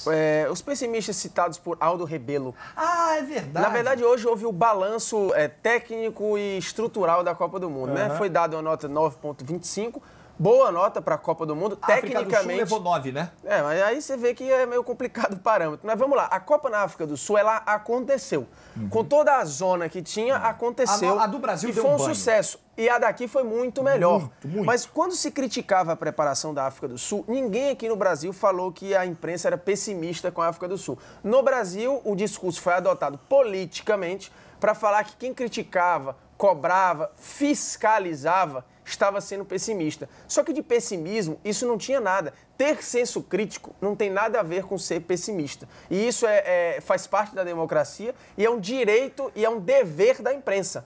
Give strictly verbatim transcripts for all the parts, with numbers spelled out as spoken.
É, os pessimistas citados por Aldo Rebelo. Ah, é verdade. Na verdade, hoje houve o balanço é, técnico e estrutural da Copa do Mundo, uhum. né? Foi dada uma nota nove vírgula vinte e cinco. Boa nota para a Copa do Mundo. A Tecnicamente. África do Sul levou nove, né? É, mas aí você vê que é meio complicado o parâmetro. Mas vamos lá. A Copa na África do Sul, ela aconteceu. Uhum. Com toda a zona que tinha, aconteceu. A, a do Brasil e deu foi um, um banho. sucesso. E a daqui foi muito melhor. Muito, muito. Mas quando se criticava a preparação da África do Sul, ninguém aqui no Brasil falou que a imprensa era pessimista com a África do Sul. No Brasil, o discurso foi adotado politicamente para falar que quem criticava, cobrava, fiscalizava, estava sendo pessimista. Só que de pessimismo, isso não tinha nada. Ter senso crítico não tem nada a ver com ser pessimista. E isso é, é, faz parte da democracia e é um direito e é um dever da imprensa.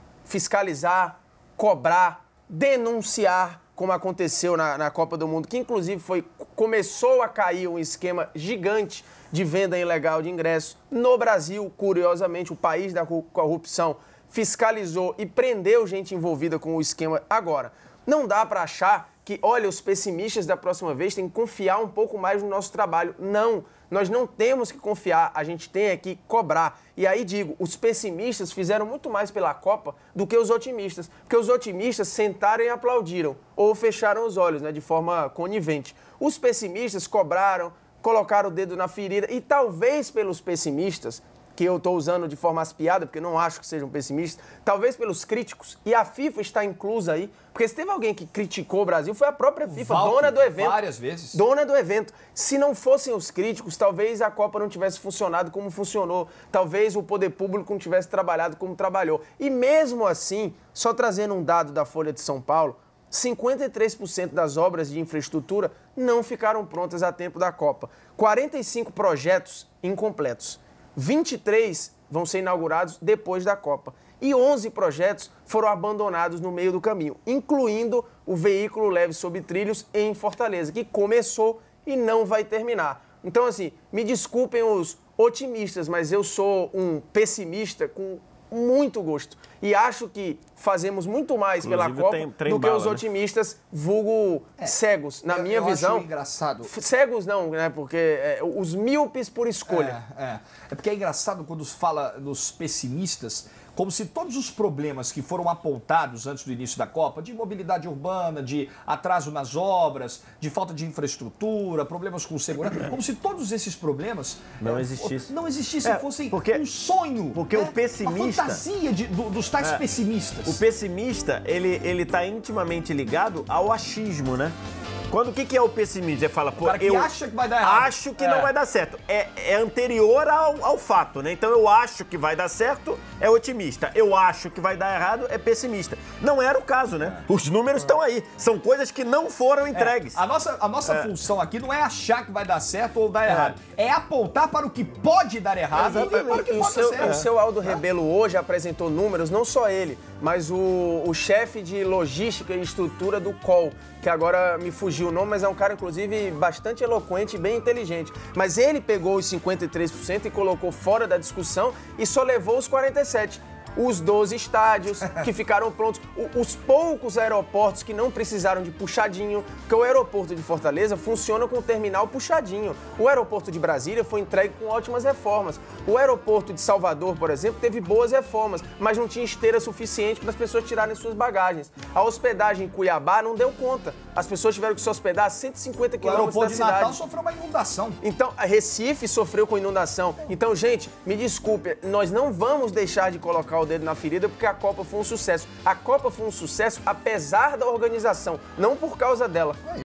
Fiscalizar, cobrar, denunciar, como aconteceu na, na Copa do Mundo, que inclusive foi, começou a cair um esquema gigante de venda ilegal de ingressos. No Brasil, curiosamente, o país da corrupção, fiscalizou e prendeu gente envolvida com o esquema agora. Não dá para achar que, olha, os pessimistas da próxima vez têm que confiar um pouco mais no nosso trabalho. Não, nós não temos que confiar, a gente tem é que cobrar. E aí digo, os pessimistas fizeram muito mais pela Copa do que os otimistas, porque os otimistas sentaram e aplaudiram, ou fecharam os olhos, né, de forma conivente. Os pessimistas cobraram, colocaram o dedo na ferida e talvez pelos pessimistas, que eu estou usando de forma aspiada, porque não acho que sejam pessimistas, talvez pelos críticos, e a FIFA está inclusa aí, porque se teve alguém que criticou o Brasil, foi a própria FIFA, Valtteri, dona do evento. Várias vezes. Dona do evento. Se não fossem os críticos, talvez a Copa não tivesse funcionado como funcionou, talvez o poder público não tivesse trabalhado como trabalhou. E mesmo assim, só trazendo um dado da Folha de São Paulo, cinquenta e três por cento das obras de infraestrutura não ficaram prontas a tempo da Copa. quarenta e cinco projetos incompletos. vinte e três vão ser inaugurados depois da Copa. E onze projetos foram abandonados no meio do caminho, incluindo o veículo leve sob trilhos em Fortaleza, que começou e não vai terminar. Então, assim, me desculpem os otimistas, mas eu sou um pessimista com muito gosto. E acho que fazemos muito mais Inclusive, pela Copa tem, tem do que bala, os né? otimistas vulgo é, cegos. Na eu, minha eu visão... acho engraçado. Cegos não, né? Porque é, os míopes por escolha. É, é. é porque é engraçado quando se fala dos pessimistas, como se todos os problemas que foram apontados antes do início da Copa, de mobilidade urbana, de atraso nas obras, de falta de infraestrutura, problemas com segurança, como se todos esses problemas não é, existissem. Não existissem, É, fossem porque, um sonho. Porque né? o pessimista... Uma fantasia de, do, dos tais é, pessimistas. O pessimista, ele, ele tá intimamente ligado ao achismo, né? Quando o que, que é o pessimismo? Você fala, pô, o cara que eu acha que vai dar errado. acho que é. não vai dar certo. É, é anterior ao, ao fato, né? Então eu acho que vai dar certo, é otimista. Eu acho que vai dar errado, é pessimista. Não era o caso, né? É. Os números estão aí. São coisas que não foram entregues. É. A nossa, a nossa é. função aqui não é achar que vai dar certo ou dar é. errado. É apontar para o que pode dar errado Exatamente. e para o que e pode o seu, dar certo. O seu Aldo Rebelo hoje apresentou números, não só ele, mas o, o chefe de logística e estrutura do C O L, que agora me fugiu o nome, mas é um cara, inclusive, bastante eloquente e bem inteligente. Mas ele pegou os cinquenta e três por cento e colocou fora da discussão e só levou os quarenta e sete por cento. Os doze estádios que ficaram prontos, os poucos aeroportos que não precisaram de puxadinho, porque o aeroporto de Fortaleza funciona com o terminal puxadinho. O aeroporto de Brasília foi entregue com ótimas reformas. O aeroporto de Salvador, por exemplo, teve boas reformas, mas não tinha esteira suficiente para as pessoas tirarem suas bagagens. A hospedagem em Cuiabá não deu conta. As pessoas tiveram que se hospedar a cento e cinquenta quilômetros da cidade. O aeroporto de Natal sofreu uma inundação. Então, a Recife sofreu com inundação. Então, gente, me desculpe, nós não vamos deixar de colocar o dedo na ferida porque a Copa foi um sucesso. A Copa foi um sucesso apesar da organização, não por causa dela.